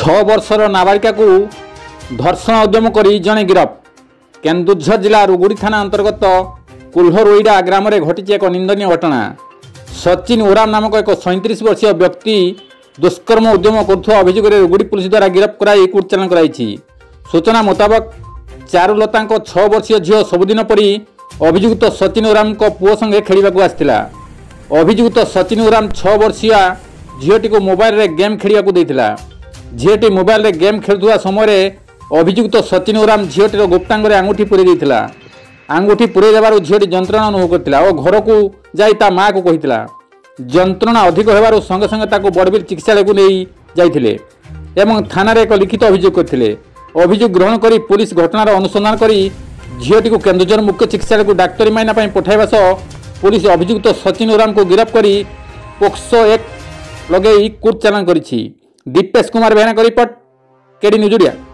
6 वर्षर नाबालिका को धर्षण उद्यम कर जड़े गिरफ। केन्दुझर जिला रुगुड़ी थाना अंतर्गत कुल्हरोईडा ग्राम में घटी एक निंदनीय घटना। सचिन ओराम नामक एक 37 वर्षीय व्यक्ति दुष्कर्म उद्यम करुवा अभियोग रुगुड़ी पुलिस द्वारा गिरफ कराई कोर्ट चालान कराई। सूचना मुताबक चारुलता 6 वर्षीय झील सबुदिन परी अभियुक्त सचिन ओराम पुओ संगे खेलने आसाला। अभियुक्त सचिन ओराम 6 वर्षीय झीटी को मोबाइल रे गेम खेलने देता। झीटी मोबाइल रे गेम खेलुवा समय अभियुक्त सचिन ओराम झीटीर गुप्तांग आंगुठी पूरे देता। आंगुठी पूरे देवार झीटी जंत्रणा अनुभव करता और घर को जाई ता माँ को कही जंत्रणा अधिक होबार संगे संगे ताको बड़बिल चिकित्सालय को नहीं जाइथिले एवं थाना रे एक लिखित अभियोग करथिले। अभियोग ग्रहण करी पुलिस घटनार अनुसंधान करी झीटी को केन्दुझर मुख्य चिकित्सालय को डाक्तरी माइना पठाइबा सह पुलिस अभियुक्त सचिन ओराम को गिरफ्त करी पोक्सो 1 लगे कोर्ट चालान करिछि। दीपेश कुमार बेहना का रिपोर्ट, केडी न्यूज ओडिया।